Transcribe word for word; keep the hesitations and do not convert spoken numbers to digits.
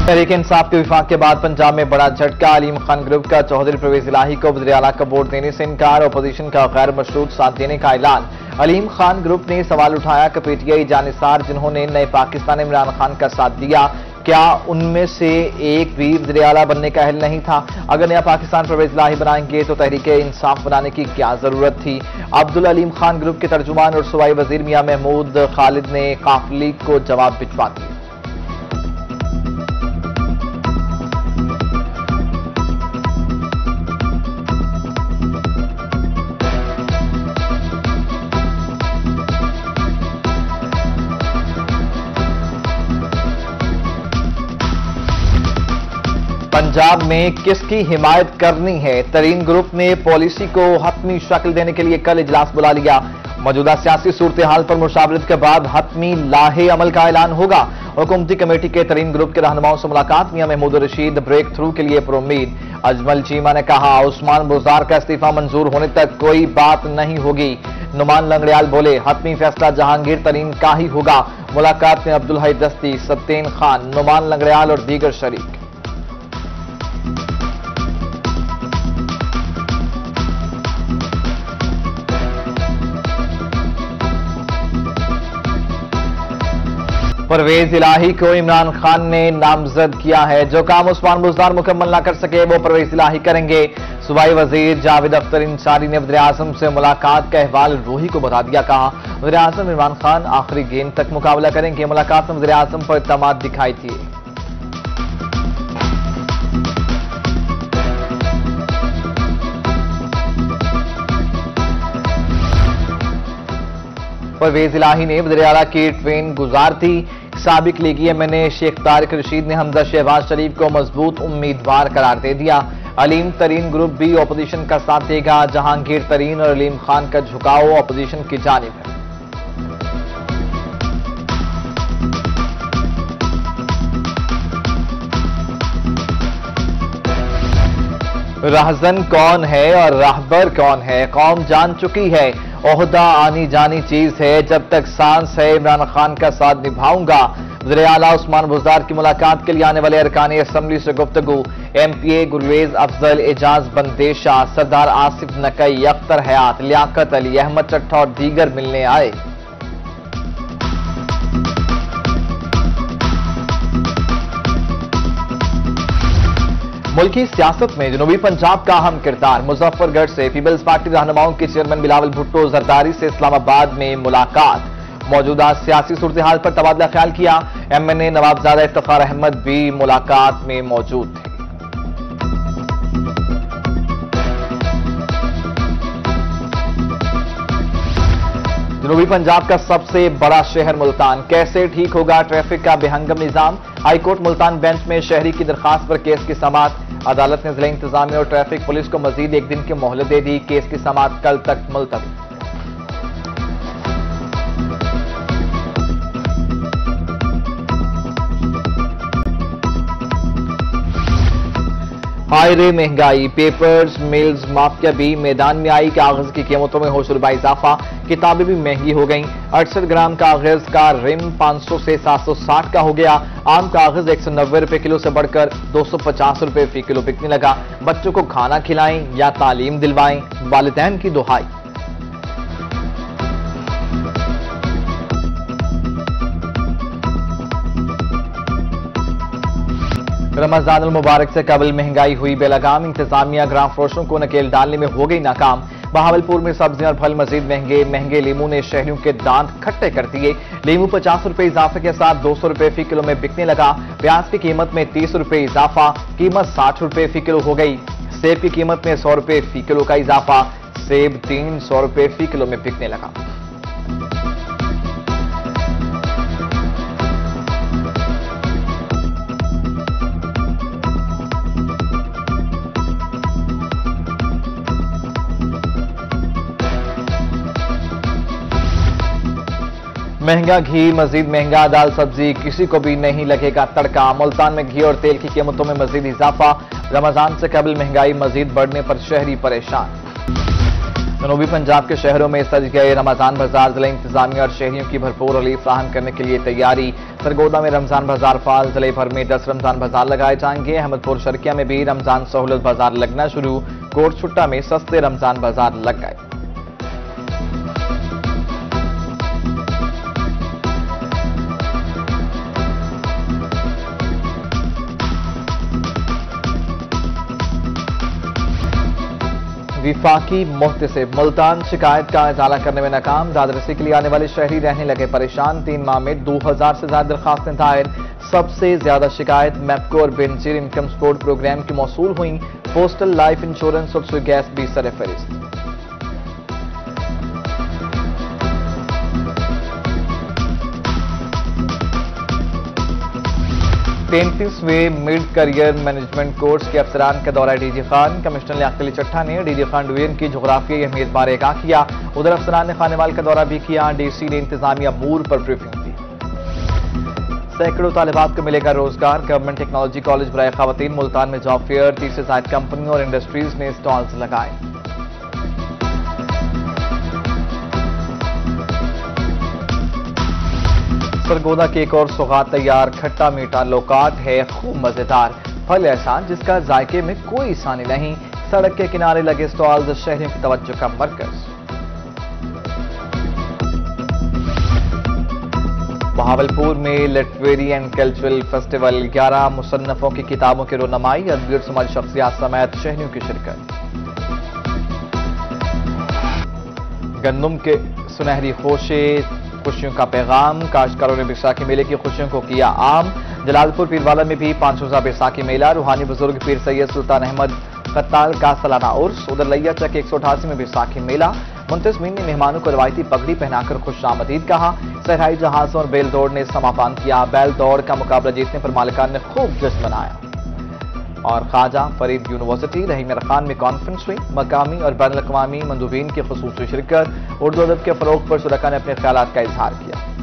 तहरीक इंसाफ के विफाक के बाद पंजाब में बड़ा झटका। अलीम खान ग्रुप का चौधरी परवेज इलाही को वज़ीर आला का वोट देने से इनकार, अपोजिशन का गैर मशरूत साथ देने का ऐलान। अलीम खान ग्रुप ने सवाल उठाया कि पीटीआई जानिसार जिन्होंने नए पाकिस्तान इमरान खान का साथ दिया, क्या उनमें से एक भी वज़ीर आला बनने का अहल नहीं था? अगर नया पाकिस्तान परवेज इलाही बनाएंगे तो तहरीक इंसाफ बनाने की क्या जरूरत थी? अब्दुल अलीम खान ग्रुप के तर्जुमान और सूबाई वजीर मियां महमूद खालिद ने काफ लीग को जवाब भिजवा दिया। पंजाब में किसकी हिमायत करनी है? तरीन ग्रुप ने पॉलिसी को हतमी शक्ल देने के लिए कल इजलास बुला लिया। मौजूदा सियासी सूरत हाल पर मुशावरत के बाद हतमी लाहे अमल का ऐलान होगा। हुकूमती कमेटी के तरीन ग्रुप के रहनुमाओं से मुलाकात। मियां महमूद रशीद ब्रेक थ्रू के लिए पुरुम्मीद। अजमल चीमा ने कहा, उस्मान बुज़दार का इस्तीफा मंजूर होने तक कोई बात नहीं होगी। नुमान लंगड़ियाल बोले, हतमी फैसला जहांगीर तरीन का ही होगा। मुलाकात में अब्दुल हई दस्ती, सत्तेन खान, नुमान लंगड़ियाल और दीगर शरीक। परवेज इलाही को इमरान खान ने नामजद किया है। जो काम उस्मान बुज़दार मुकम्मल ना कर सके वो परवेज इलाही करेंगे। सूबाई वजीर जावेद अख्तर इंसारी ने वज़ीर आज़म से मुलाकात का अहवाल रूही को बता दिया। कहा, वज़ीर आज़म इमरान खान आखिरी गेंद तक मुकाबला करेंगे। मुलाकात में वज़ीर आज़म पर इत्मीनान दिखाई दिए। परवेज इलाही ने वज़ीर आला की ट्रेन गुजार थी। साबिक लीगी M N A Sheikh Tariq Rashid ने हमजा शहबाज शरीफ को मजबूत उम्मीदवार करार दे दिया। अलीम तरीन ग्रुप भी अपोजिशन का साथ देगा। जहांगीर तरीन और अलीम खान का झुकाव अपोजिशन की जानिब है। राहजन कौन है और राहबर कौन है, कौम जान चुकी है। ओहदा आनी जानी चीज है, जब तक सांस है इमरान खान का साथ निभाऊंगा। वज़ीर आला उस्मान बुज़दार की मुलाकात के लिए आने वाले अरकान असम्बली से गुफ्तगू। M P A Gurvez Afzal, Ejaz Bandesha, Sardar Asif Nakai, Akhtar Hayat, Liaquat Ali, Ahmad Chattha और दीगर मिलने आए। मुल्की सियासत में जनूबी पंजाब का अहम किरदार। मुजफ्फरगढ़ से पीपल्स पार्टी रहनुमाओं के चेयरमैन बिलावल भुट्टो जरदारी से इस्लामाबाद में मुलाकात। मौजूदा सियासी सूरत हाल पर तबादला ख्याल किया। M N A Nawabzada Iftikhar Ahmad भी मुलाकात में मौजूद थे। जनूबी पंजाब का सबसे बड़ा शहर मुल्तान, कैसे ठीक होगा ट्रैफिक का बेहंगम निजाम? हाईकोर्ट मुल्तान बेंच में शहरी की दरखास्त पर केस की समाअत। अदालत ने जिला इंतजामिया और ट्रैफिक पुलिस को मजीद एक दिन की मोहलत दे दी। केस की समाअत कल तक मुलतवी। हाई रे महंगाई, पेपर्स मिल्स माफिया भी मैदान में आई। कागज की कीमतों में होशरुबा इजाफा, किताबें भी महंगी हो गईं। अड़सठ ग्राम कागज का रिम पाँच सौ से सात सौ साठ का हो गया। आम कागज एक सौ नब्बे रुपए किलो से बढ़कर दो सौ पचास रुपए फी किलो बिकने लगा। बच्चों को खाना खिलाएं या तालीम दिलवाएं, वालिदैन की दुहाई। रमजान अल मुबारक से कबल महंगाई हुई बेलगाम। इंतजामिया ग्राम फरोशों को नकेल डालने में हो गई नाकाम। बहावलपुर में सब्जियां और फल मजीद महंगे। महंगे लीमू ने शहरियों के दांत खट्टे कर दिए। लीमू पचास रुपए इजाफे के साथ दो सौ रुपए फी किलो में बिकने लगा। प्याज की कीमत में तीस रुपए इजाफा, कीमत साठ रुपए फी किलो हो गई। सेब की कीमत में सौ रुपए फी किलो का इजाफा, सेब तीन सौ रुपए फी किलो में बिकने लगा। महंगा घी, मजीद महंगा दाल सब्जी, किसी को भी नहीं लगेगा तड़का। मुल्तान में घी और तेल की कीमतों में मजीद इजाफा। रमजान से कबल महंगाई मजीद बढ़ने पर शहरी परेशान। जनूबी पंजाब के शहरों में सज गए रमजान बाजार। जिले इंतजामिया और शहरियों की भरपूर रिलीफ फ्राहम करने के लिए तैयारी। सरगोदा में रमजान बाजार फाल। जिले भर में दस रमजान बाजार लगाए जाएंगे। अहमदपुर शर्किया में भी रमजान सहूलत बाजार लगना शुरू। कोट छुट्टा में सस्ते रमजान बाजार लग गए। विफाकी मुहतसिब मुल्तान शिकायत का इजाला करने में नाकाम। दादरसी के लिए आने वाले शहरी रहने लगे परेशान। तीन माह में दो हजार से ज्यादा दरखास्तें दायर। सबसे ज्यादा शिकायत मैपको और बेनजीर इनकम सपोर्ट प्रोग्राम की मौसूल हुई। पोस्टल लाइफ इंश्योरेंस और सुई गैस भी सरफहरिस्त। तैंतीसवें मिड करियर मैनेजमेंट कोर्स के अफसरान का दौरा डीजी खान। कमिश्नर लियाकत अली चट्टा ने डीजी खान डिवीजन की जोग्राफियाई अहमियत बारे आगाह किया। उधर अफसरान ने खानेवाल का दौरा भी किया। डीसी ने इंतजामिया मूर पर ब्रीफिंग दी। सैकड़ों तालिबात को मिलेगा रोजगार। गवर्नमेंट टेक्नोलॉजी कॉलेज बराए खवातीन मुल्तान में जॉब फेयर। तीस से ज्यादा कंपनियों और इंडस्ट्रीज ने स्टॉल्स लगाए। सरगोदा की एक और सौगात तैयार। खट्टा मीठा लोकाट है खूब मजेदार। फल ऐसा जिसका जायके में कोई सानी नहीं। सड़क के किनारे लगे स्टॉल्स शहरियों की तवज्जो का मरकज। बहावलपुर में लिटरेरी एंड कल्चरल फेस्टिवल। ग्यारह मुसन्नफों की किताबों की रोनमाई। अदबी और समाजी शख्सियात समेत शहरियों की शिरकत। गंदम के सुनहरी खोशे खुशियों का पैगाम। काश्तकारों ने बैसाखी मेले की खुशियों को किया आम। जलालपुर पीरवाला में भी पांच रोजा बैसाखी मेला। रूहानी बुजुर्ग पीर सैयद सुल्तान अहमद कत्ताल का सालाना उर्स। उधर लिया चक एक सौ अठासी में बैसाखी मेला। मुंतजमीन ने मेहमानों को रवायती पगड़ी पहनाकर खुशामदीद कहा। सहराई जहाजों और बैल दौड़ ने समापान किया। बैल दौड़ का मुकाबला जीतने पर मालिकान ने खूब जश्न मनाया। और ख्वाजा फरीद यूनिवर्सिटी रहीम खान में कॉन्फ्रेंस हुई। मकामी और बैनुल अक़वामी मंदूबीन की खुसूसी शिरकत। उर्दू अदब के फरोग पर शुरका ने अपने ख्यालात का इजहार किया।